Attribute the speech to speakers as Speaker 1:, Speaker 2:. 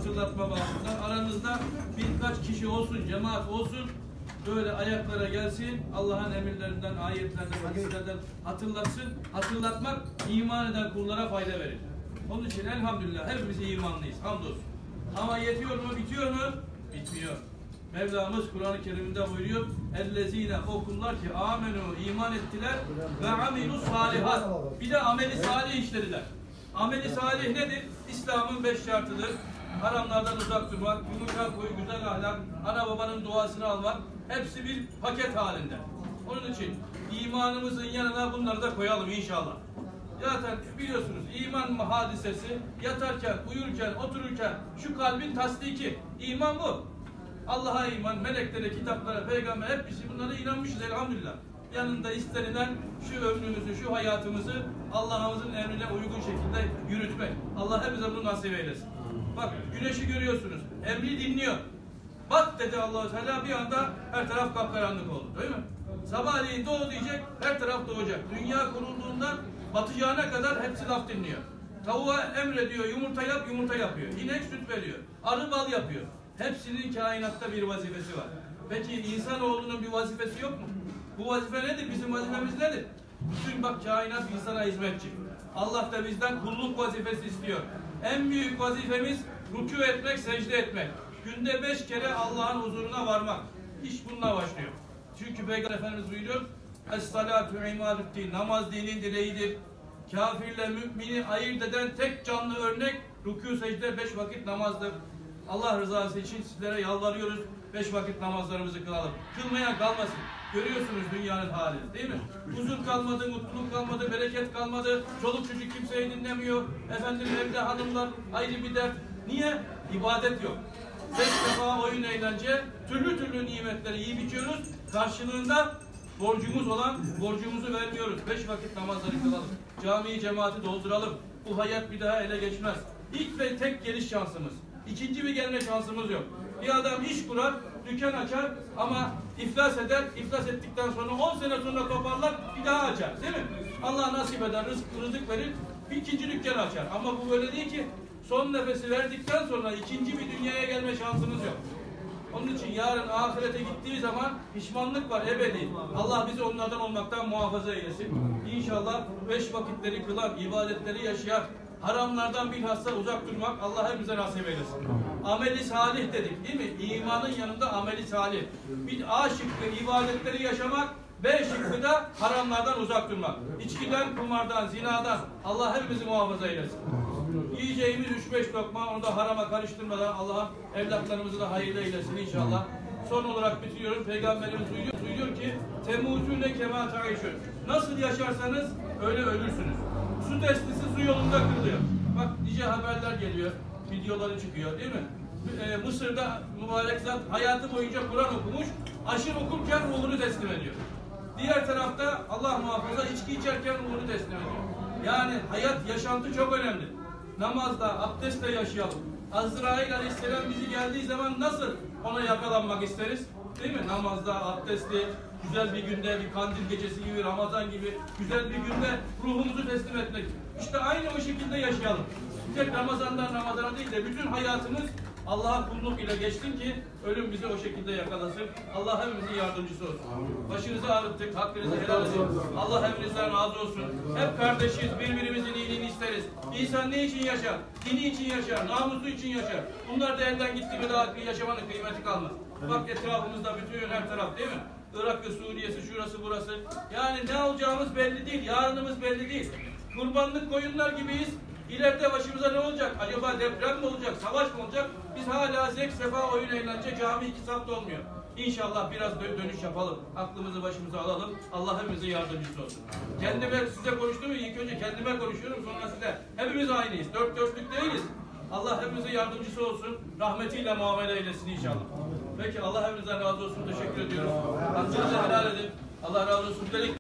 Speaker 1: hatırlatma babından. Aranızda birkaç kişi olsun, cemaat olsun, böyle ayaklara gelsin, Allah'ın emirlerinden, ayetlerinden, hadislerden hatırlatsın. Hatırlatmak iman eden kullara fayda verir. Onun için elhamdülillah hepimiz imanlıyız, hamdolsun. Ama yetiyor mu, bitiyor mu? Bitmiyor. Mevlamız Kur'an-ı Kerim'de buyuruyor: "Ellezine, o kullar ki amenu, iman ettiler ve amilus salihat." Bir de ameli salih işlediler. Ameli salih nedir? İslam'ın 5 şartıdır. Haramlardan uzak durmak, yumuşak huy, güzel ahlak, ana babanın duasını almak, hepsi bir paket halinde. Onun için imanımızın yanına bunları da koyalım inşallah. Zaten biliyorsunuz iman hadisesi yatarken, uyurken, otururken şu kalbin tasdiki. İman bu. Allah'a iman, meleklere, kitaplara, peygamber hepsi bunlara inanmışız elhamdülillah. Yanında istenilen şu ömrümüzü, şu hayatımızı Allah'ımızın emrine uygun şekilde yürütmek. Allah hepimize bunu nasip eylesin. Bak güneşi görüyorsunuz. Emri dinliyor. Bak dedi Allah-u Teala, bir anda her taraf kapkaranlık oldu. Değil mi? Sabahleyin doğu diyecek, her taraf doğacak. Dünya kurulduğundan batacağına kadar hepsi laf dinliyor. Tavuğa emrediyor, yumurta yap, yumurta yapıyor. İnek süt veriyor. Arı bal yapıyor. Hepsinin kainatta bir vazifesi var. Peki insanoğlunun bir vazifesi yok mu? Bu vazife nedir? Bizim vazifemiz nedir? Bütün bak kainat insana hizmetçi. Allah da bizden kulluk vazifesi istiyor. En büyük vazifemiz rükû etmek, secde etmek. Günde 5 kere Allah'ın huzuruna varmak. İş bununla başlıyor. Çünkü Peygamber Efendimiz buyuruyor: "Es-salatu imadu'd-din." Namaz dinin direğidir. Kafirle mümini ayırt eden tek canlı örnek rükû, secde, 5 vakit namazdır. Allah rızası için sizlere yalvarıyoruz. 5 vakit namazlarımızı kılalım. Kılmayan kalmasın. Görüyorsunuz dünyanın halini, değil mi? Huzur kalmadı, mutluluk kalmadı, bereket kalmadı. Çoluk çocuk kimseyi dinlemiyor. Efendim evde hanımlar ayrı bir dert. Niye? İbadet yok. Tek defa oyun, eğlence, türlü türlü nimetleri yiyip içiyoruz. Karşılığında borcumuz olan borcumuzu vermiyoruz. 5 vakit namazları kılalım. Camiyi, cemaati dolduralım. Bu hayat bir daha ele geçmez. İlk ve tek geliş şansımız. İkinci bir gelme şansımız yok. Bir adam iş kurar, dükkan açar ama iflas eder. İflas ettikten sonra 10 sene sonra toparlar, bir daha açar. Değil mi? Allah nasip eder, rızık verir, bir ikinci dükkan açar. Ama bu böyle değil ki. Son nefesi verdikten sonra ikinci bir dünyaya gelme şansınız yok. Onun için yarın ahirete gittiği zaman pişmanlık var ebedi. Allah bizi onlardan olmaktan muhafaza eylesin. İnşallah 5 vakitleri kılan, ibadetleri yaşayan, haramlardan bilhassa uzak durmak Allah hepimize nasip eylesin. Ameli salih dedik değil mi? İmanın yanında ameli salih. Bir A şıkkı ibadetleri yaşamak, B şıkkı da haramlardan uzak durmak. İçkiden, kumardan, zinadan Allah hepimizi muhafaza eylesin. Yiyeceğimiz 3-5 lokma, onu da harama karıştırmadan Allah'ım evlatlarımızı da hayırlı eylesin inşallah. Son olarak bitiriyorum. Peygamberimiz buyuruyor ki: "Temutune kema taişun." Nasıl yaşarsanız öyle ölürsünüz. Su testisi su yolunda kırılıyor. Bak nice haberler geliyor, videoları çıkıyor değil mi? Mısır'da mübarek zat hayatı boyunca Kur'an okumuş, aşırı okurken ruhunu teslim ediyor. Diğer tarafta Allah muhafaza içki içerken ruhunu teslim ediyor. Yani hayat, yaşantı çok önemli. Namazda, abdestle yaşayalım. Azrail Aleyhisselam bizi geldiği zaman nasıl ona yakalanmak isteriz? Değil mi? Namazda, abdestli, güzel bir günde, bir kandil gecesi gibi, Ramazan gibi güzel bir günde ruhumuzu teslim etmek. İşte aynı o şekilde yaşayalım. Tek Ramazan'dan Ramazan'a değil de bütün hayatımız Allah'a kulluk ile geçsin ki ölüm bizi o şekilde yakalasın. Allah hepimizin yardımcısı olsun. Başınızı ağrıttık, hakkınızı helal edin. Allah hepinizden razı olsun. Hep kardeşiz, birbirimizin iyiliğini isteriz. İnsan ne için yaşar? Dini için yaşar, namusu için yaşar. Bunlar da elden gitti mi daha yaşamanın kıymeti kalmaz. Bak etrafımızda bütün her taraf değil mi? Irak ve Suriye'si, şurası burası. Yani ne olacağımız belli değil, yarınımız belli değil. Kurbanlık koyunlar gibiyiz. İleride başımıza ne olacak? Acaba deprem mi olacak? Savaş mı olacak? Biz hala zevk, sefa, oyun, eğlence, cami 2 saatte olmuyor. İnşallah biraz dönüş yapalım. Aklımızı başımıza alalım. Allah hepimize yardımcısı olsun. Kendime size konuştum ya, ilk önce kendime konuşuyorum, sonra size. Hepimiz aynıyız. Dört dörtlük değiliz. Allah hepimize yardımcısı olsun. Rahmetiyle muamele eylesin inşallah. Peki Allah hepinizden razı olsun. Teşekkür ediyoruz. Hakkınızı helal edin. Allah razı olsun.